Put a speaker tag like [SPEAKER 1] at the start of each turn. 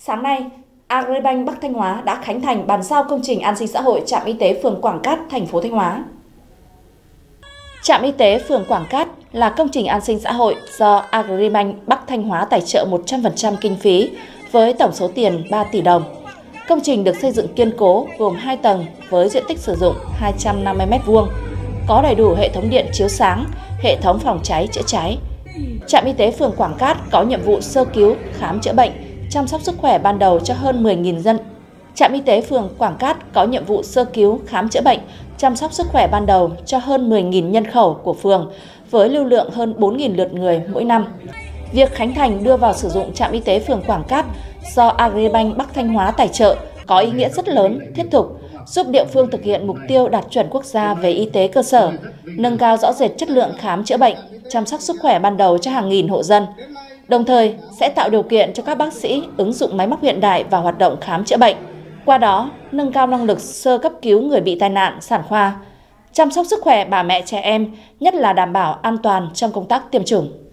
[SPEAKER 1] Sáng nay, Agribank Bắc Thanh Hóa đã khánh thành bàn giao công trình an sinh xã hội trạm y tế phường Quảng Cát, thành phố Thanh Hóa. Trạm y tế phường Quảng Cát là công trình an sinh xã hội do Agribank Bắc Thanh Hóa tài trợ 100% kinh phí với tổng số tiền 3 tỷ đồng. Công trình được xây dựng kiên cố gồm 2 tầng với diện tích sử dụng 250 m², có đầy đủ hệ thống điện chiếu sáng, hệ thống phòng cháy chữa cháy. Trạm y tế phường Quảng Cát có nhiệm vụ sơ cứu, khám chữa bệnh, chăm sóc sức khỏe ban đầu cho hơn 10.000 dân. Trạm y tế phường Quảng Cát có nhiệm vụ sơ cứu, khám chữa bệnh, chăm sóc sức khỏe ban đầu cho hơn 10.000 nhân khẩu của phường với lưu lượng hơn 4.000 lượt người mỗi năm. Việc khánh thành đưa vào sử dụng trạm y tế phường Quảng Cát do Agribank Bắc Thanh Hóa tài trợ có ý nghĩa rất lớn, thiết thực, giúp địa phương thực hiện mục tiêu đạt chuẩn quốc gia về y tế cơ sở, nâng cao rõ rệt chất lượng khám chữa bệnh, chăm sóc sức khỏe ban đầu cho hàng nghìn hộ dân. Đồng thời sẽ tạo điều kiện cho các bác sĩ ứng dụng máy móc hiện đại vào hoạt động khám chữa bệnh, qua đó nâng cao năng lực sơ cấp cứu người bị tai nạn, sản khoa, chăm sóc sức khỏe bà mẹ trẻ em, nhất là đảm bảo an toàn trong công tác tiêm chủng.